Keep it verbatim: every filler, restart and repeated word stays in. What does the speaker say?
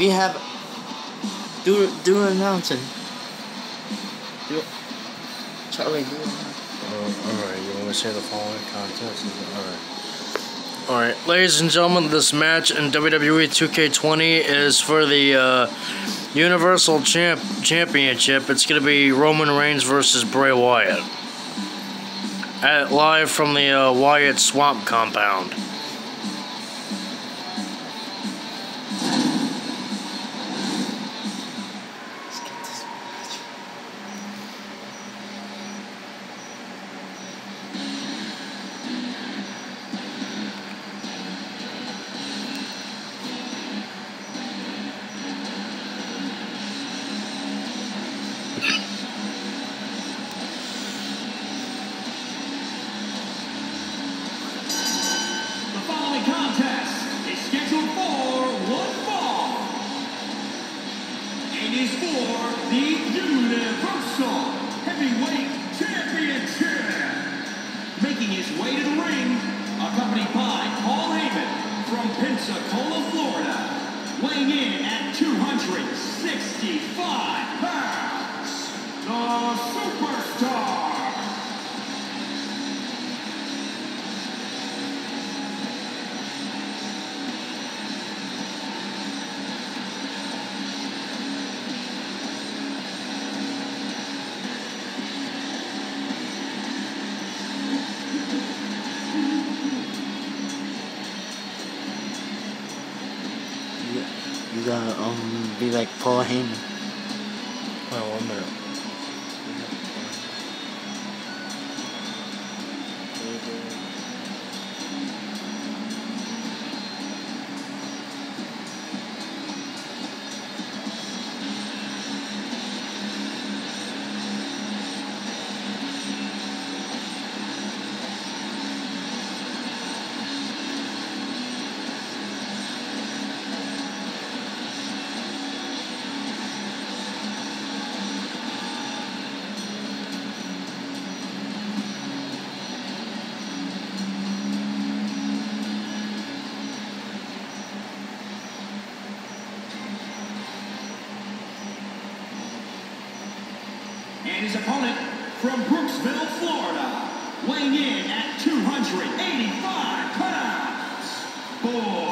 we have do do announcing. Do Charlie do. Uh, Alright, you want to say the following contest? Alright. Alright, ladies and gentlemen, this match in W W E two K twenty is for the uh, Universal Champ Championship. It's going to be Roman Reigns versus Bray Wyatt. At, live from the uh, Wyatt Swamp compound. It is for the Universal Heavyweight Championship. Making his way to the ring, accompanied by Paul Heyman from Pensacola, Florida, weighing in at two hundred sixty-five pounds, the Superstar. You gotta um be like Paul Heyman. Wait one minute. And his opponent from Brooksville, Florida, weighing in at two hundred eighty-five pounds,